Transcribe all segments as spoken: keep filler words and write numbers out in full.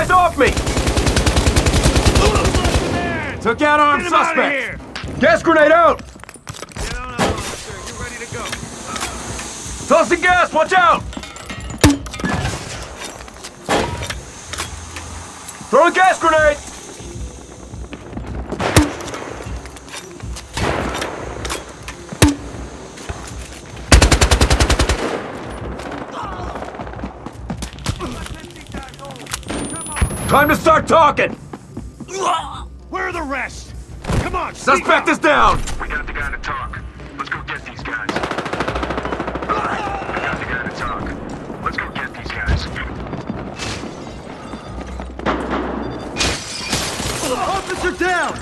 guys off me! Took out armed suspect! Gas grenade out! Get on out, officer. You're ready to go. Tossing gas, watch out! Throw a gas grenade! Time to start talking! Where are the rest? Come on, Suspect is down! We got the guy to talk. Let's go get these guys. We got the guy to talk. Let's go get these guys. Officer down!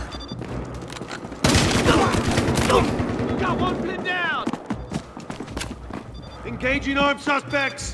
Got one pinned down! Engaging armed suspects!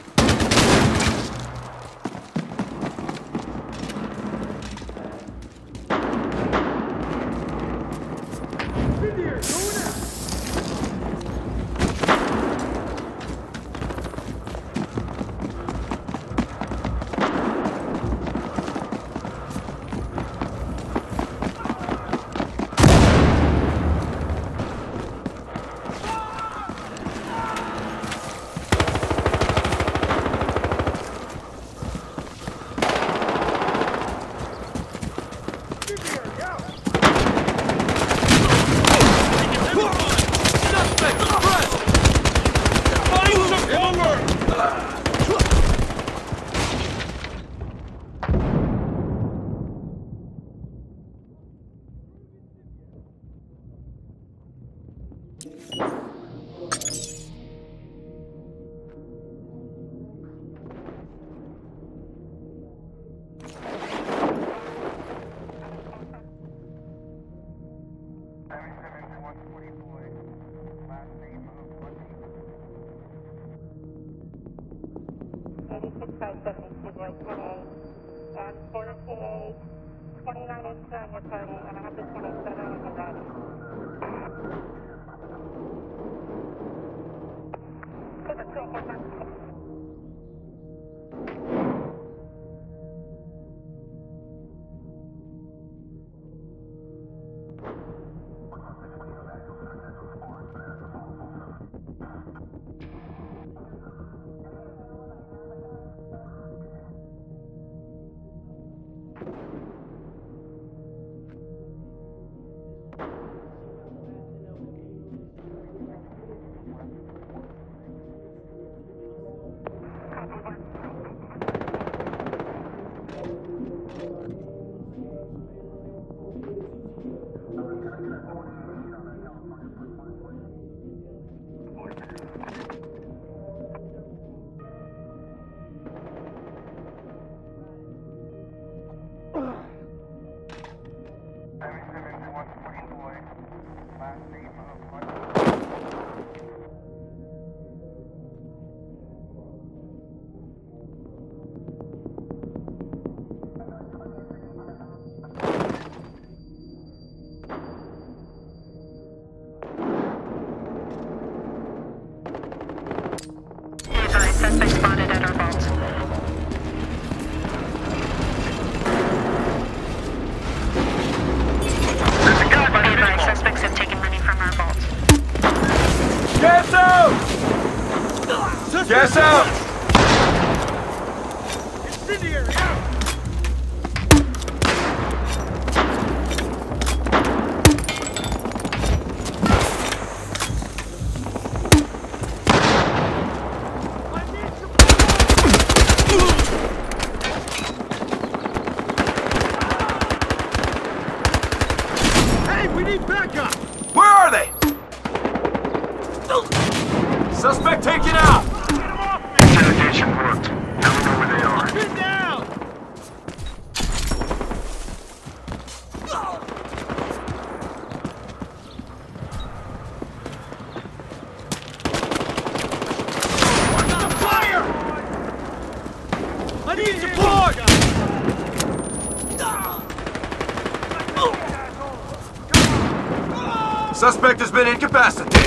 eighty-six five seventy-two, boy, twenty-eight, and forty-eight, twenty-nine inch on your party, and I have the twenty-seven on your body. Suspect spotted at our vault. Be advised, suspects have taken money from our vault. Gas out! Gas out! Incendiary out! Where are they? Suspect taken out! Interrogation worked. Now we know where they are. Get down! Fire! I need support! Suspect has been incapacitated.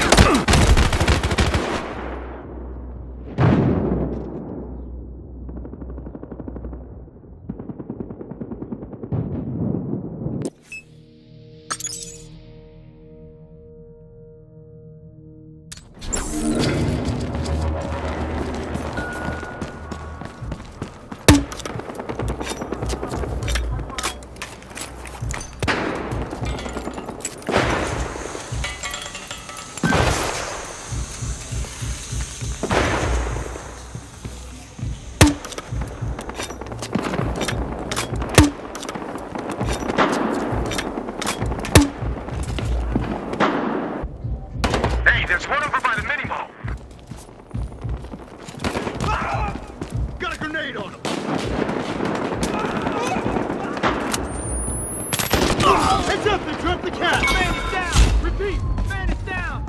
the cat! Man is down! Repeat! Man is down!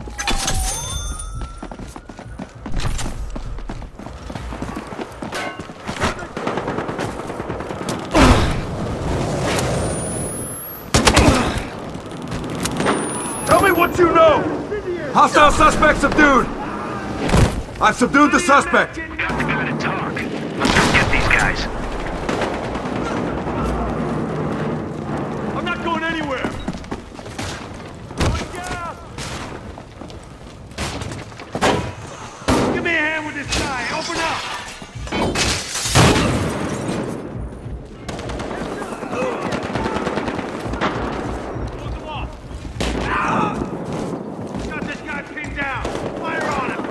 Tell me what you know! Hostile suspect subdued! I've subdued the suspect! Got the guy to talk. Let's go get these guys. I'm not going anywhere! Going down! Give me a hand with this guy! Open up! Close them off! Got this guy pinned down! Fire on him!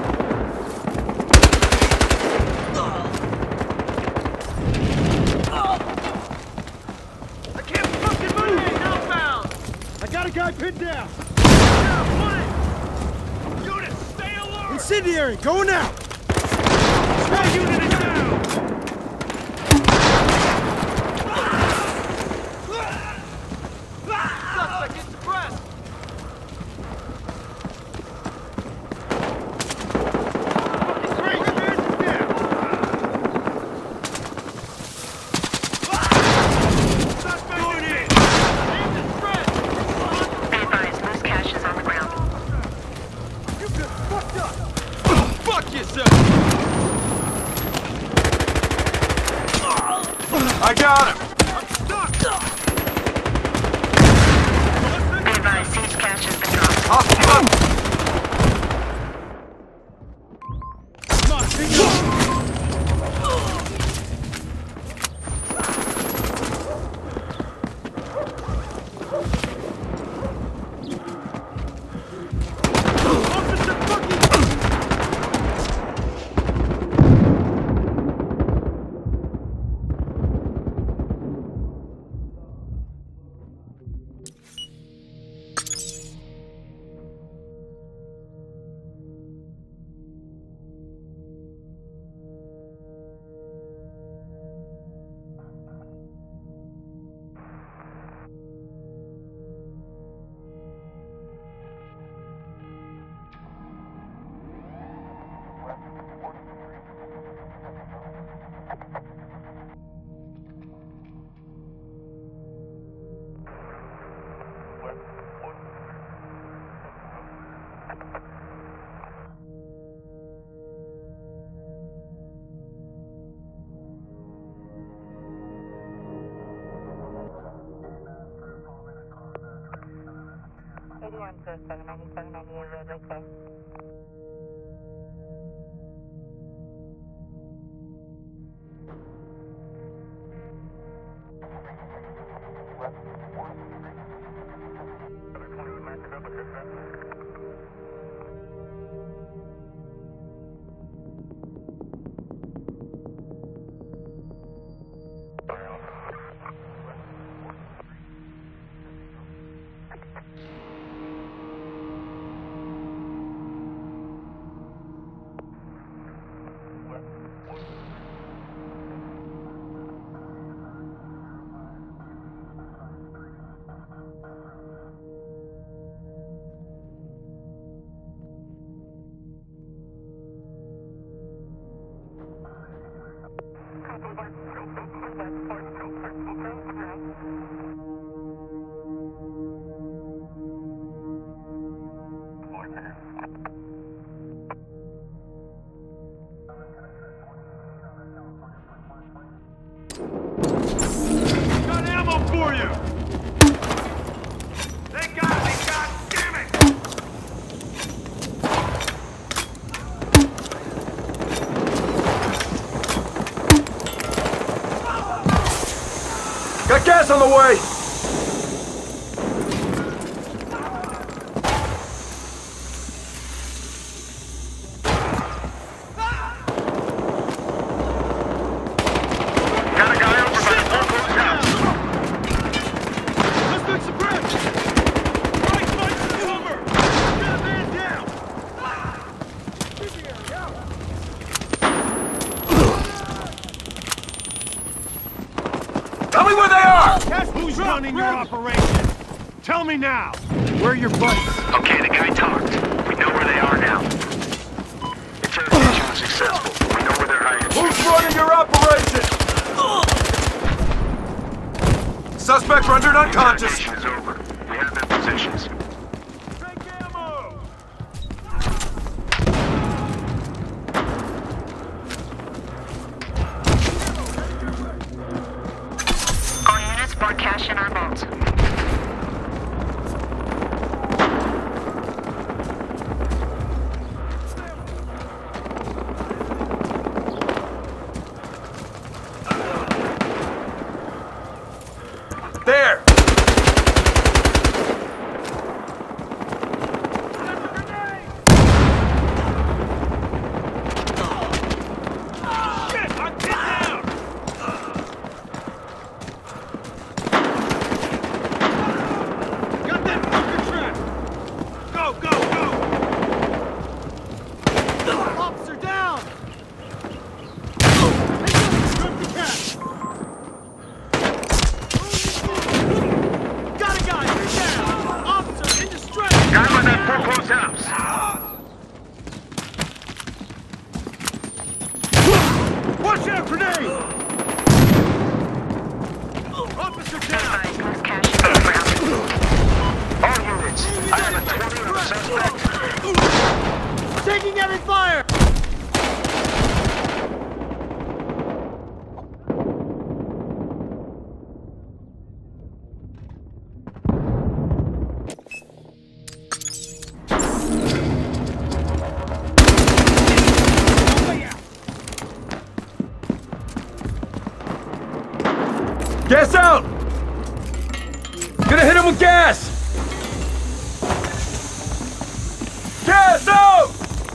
I can't fucking move! Hey, outbound! I got a guy pinned down! Down, one! Unit, stay alert! Incendiary, going out! That unit is down! Suspect is suppressed! Be advised, loose cash is on the ground. You got fucked up! Fuck yourself! I got him! Be advised, siege cash has been dropped. Hostile! Come on, pick up! Officer fucking... eighty-one to seven ninety-seven ninety-eight, red right there. Got ammo for you! They got me, god damn it! Got gas on the way! Got a guy over by the local house. Suspect suppressed! Right flank cover! Get a man down! Tell me where they are! Who's running your operation? Tell me now! Where are your buddies? Okay, the guy talked. We know where they are now. Interrogation was successful. We know where they're hiding. Who's running your operation? Suspect rendered unconscious. Interrogation is over. We have their positions. Take ammo! All units board cash in our vault. There! Shit! I'm pinned down! Got that fucker trapped! Go, go, go! Officer down! Take up, drop the cash! Got a guy! You're down! Officer in distress! Guy by that foreclosed house. Watch out, grenade! Officer down! Advise most cash in ground. All units. I have a twenty on the suspect. Taking every fire! Gas out! Gonna hit him with gas! Gas out!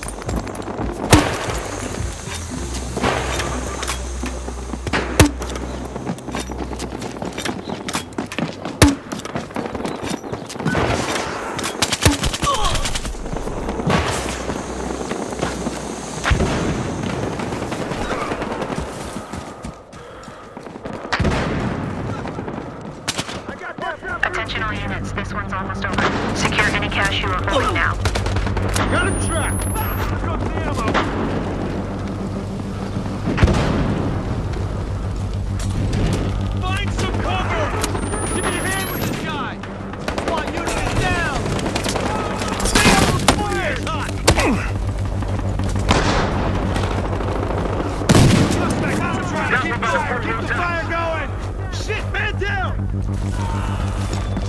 Attention all units, this one's almost over. Secure any cash you are holding now. Got him trapped! Let's go to the ammo! Find some cover! Give me a hand with this guy! Come on, unit is down! Stay out of the fire! Hot! Suspect, I'm trying to keep fire! Keep the fire going! Shit, man down!